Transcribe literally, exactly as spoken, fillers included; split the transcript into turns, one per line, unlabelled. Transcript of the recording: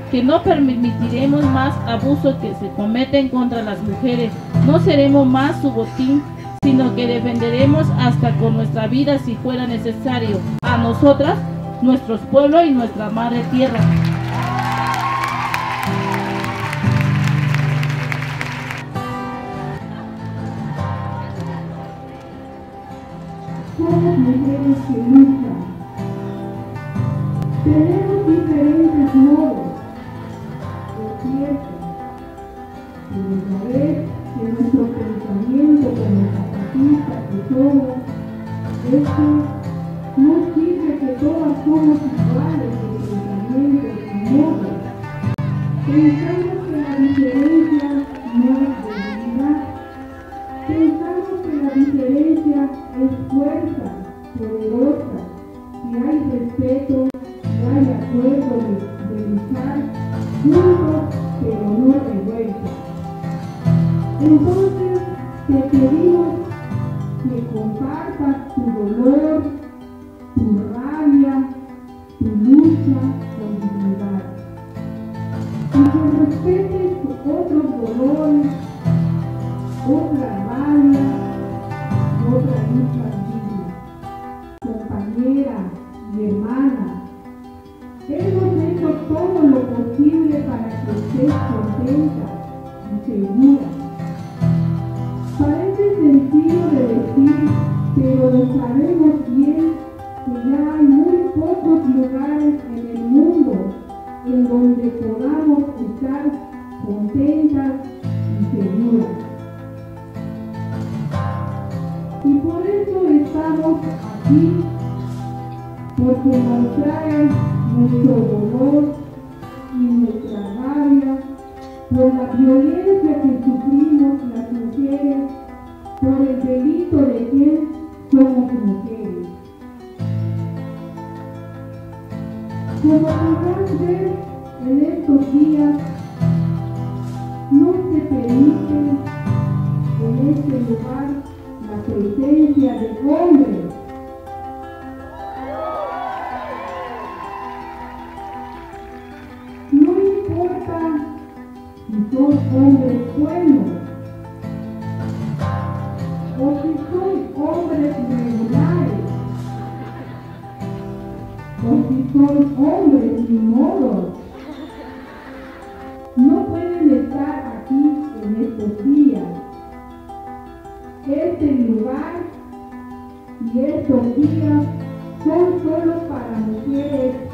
que no permitiremos más abusos que se cometen contra las mujeres. No seremos más su botín, sino que defenderemos hasta con nuestra vida si fuera necesario a nosotras, nuestros pueblos y nuestra madre tierra.
Somos mujeres que luchan. Tenemos diferentes modos, es cierto, pero saber que nuestro pensamiento como zapatistas que somos es que no sirve que todas somos iguales en pensamiento y modos. Pensamos que la diferencia no es debilidad. Pensamos que la diferencia es fuerza poderosa. Si hay respeto, si hay acuerdo de, de luchar juntos, pero no revueltos. Entonces, te pedimos que compartas tu dolor, tu rabia, tu lucha con dignidad. Y que respetes otros dolores, otra rabia, otra lucha digna. Compañera y hermana, hemos hecho todo lo posible para que estés contenta y segura. Parece sencillo de decir, pero lo sabemos bien que ya hay muy pocos lugares en el mundo en donde podamos estar contentas y seguras. Y por eso estamos aquí, porque nos trae nuestro dolor y nuestra rabia por la violencia que sufrimos las mujeres, por el delito de que somos mujeres. Como podrás ver en estos días, no se permite en este lugar la presencia de hombres. No importa si son hombres buenos o si son hombres regulares o si son hombres sin modos. No pueden estar aquí en estos días. Este lugar y estos días son solo para mujeres